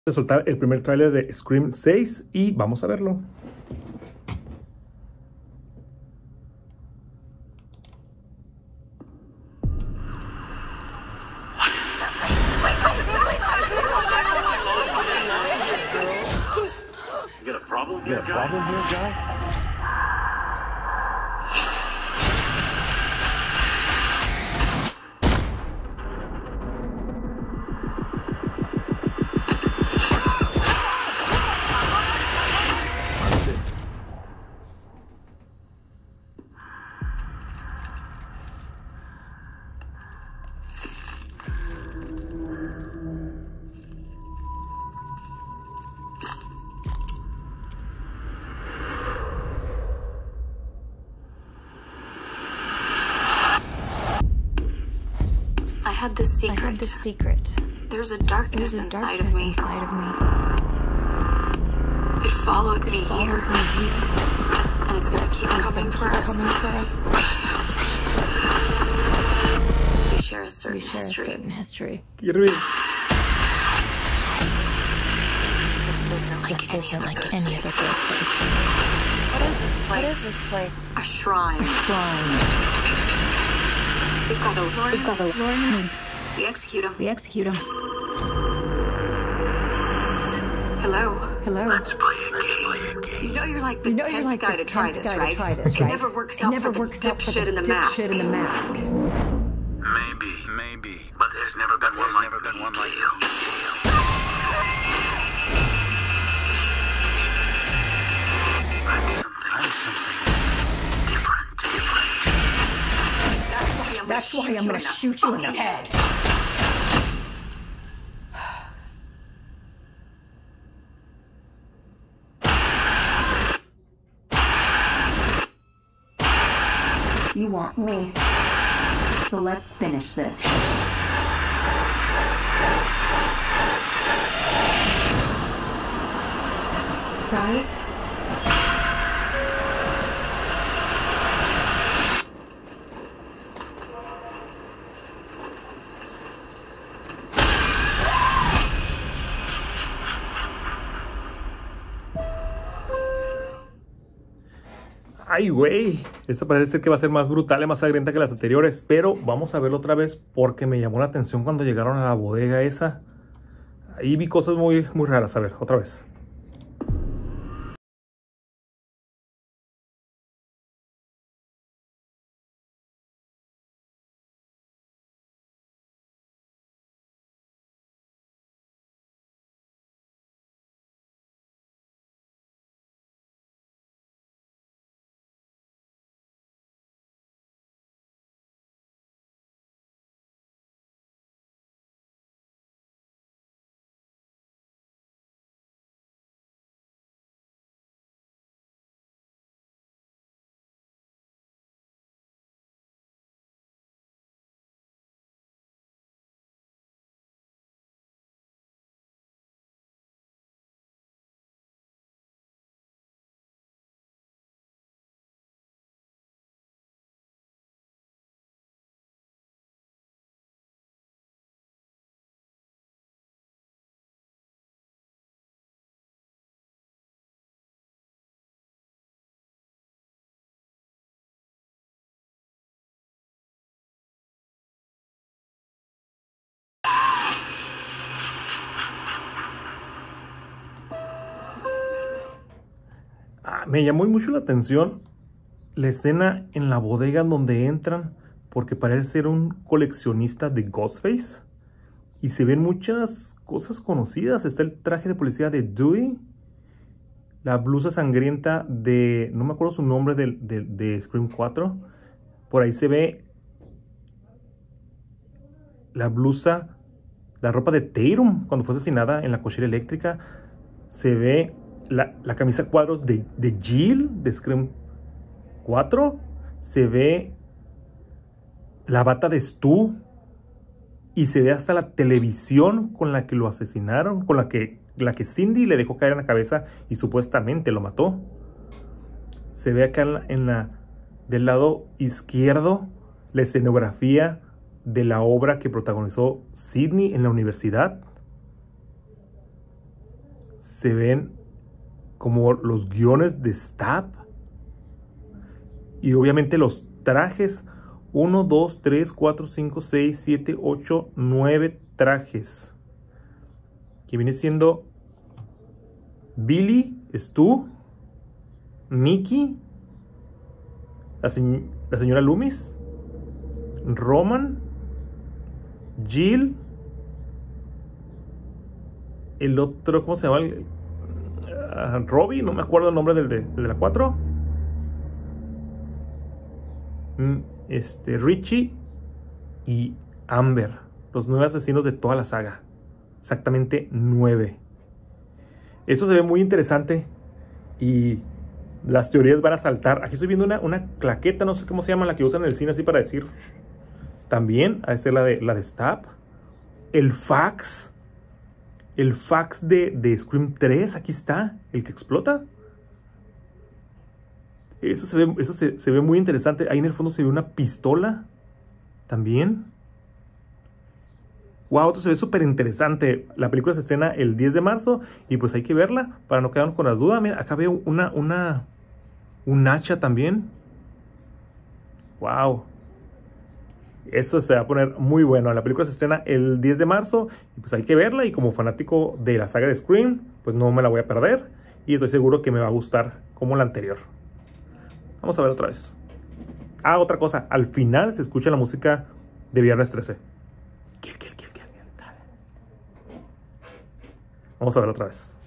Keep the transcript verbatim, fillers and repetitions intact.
De soltar el primer tráiler de Scream seis y vamos a verlo. You got a problem here, guy? I had this secret. I had this secret. There's a darkness, There's a inside, darkness of me. inside of me. It followed me It followed here. me here. And it's gonna keep And it's coming gonna for keep us. coming for us. We share a certain We share history. a certain history. Quiero ver. This isn't like This any isn't other like ghost any other place. ghost place. What is this What place? is this place? A shrine. Shrine. We've got a Lord. We've got a Lord. We execute him. We execute him. Hello. Hello. Let's play a game. You know you're like the You know tenth you're like guy the to try tenth this, guy right? to try this, It right? never works It out never for works the out for dipshit the in the mask. dipshit in the mask. Maybe, maybe. But there's never been one like never been one like you. I'm something. I'm something different. Different. That's why I'm gonna That's shoot why you I'm in gonna the shoot you in the head. head. You want me. So let's finish this. Guys? Ay, güey. Esta parece ser que va a ser más brutal y más sangrienta que las anteriores. Pero vamos a verlo otra vez porque me llamó la atención cuando llegaron a la bodega esa. Ahí vi cosas muy, muy raras. A ver, otra vez. Ah, me llamó mucho la atención la escena en la bodega donde entran, porque parece ser un coleccionista de Ghostface y se ven muchas cosas conocidas. Está el traje de policía de Dewey, la blusa sangrienta de, no me acuerdo su nombre, de, de, de Scream cuatro. Por ahí se ve la blusa, la ropa de Tatum cuando fue asesinada en la cochera eléctrica. Se ve la, la camisa cuadros de, de Jill de Scream cuatro. Se ve la bata de Stu. Y se ve hasta la televisión con la que lo asesinaron, con la que, la que Cindy le dejó caer en la cabeza y supuestamente lo mató. Se ve acá en la, en la del lado izquierdo la escenografía de la obra que protagonizó Sidney en la universidad. se ven como los guiones de Stab. Y obviamente los trajes. uno, dos, tres, cuatro, cinco, seis, siete, ocho, nueve trajes. Que viene siendo Billy, Stu, Mickey, la, se la señora Loomis, Roman, Jill, el otro, ¿cómo se llama? Uh, Robbie, no me acuerdo el nombre del de, del de la cuatro. Este, Richie y Amber, los nueve asesinos de toda la saga. Exactamente nueve. Eso se ve muy interesante y las teorías van a saltar. Aquí estoy viendo una, una claqueta, no sé cómo se llama, la que usan en el cine así para decir. También, a ser la de, la de Stab. El fax. El fax de, de Scream tres, aquí está, el que explota. Eso se ve, eso se, se ve muy interesante. Ahí en el fondo se ve una pistola también. Wow, esto se ve súper interesante. La película se estrena el diez de marzo y pues hay que verla para no quedarnos con la duda. Mira, acá veo una, una, un hacha también. Wow. Eso se va a poner muy bueno. La película se estrena el diez de marzo y pues hay que verla. Y como fanático de la saga de Scream, pues no me la voy a perder. Y estoy seguro que me va a gustar como la anterior. Vamos a ver otra vez. Ah, otra cosa. Al final se escucha la música de Viernes trece. Vamos a ver otra vez.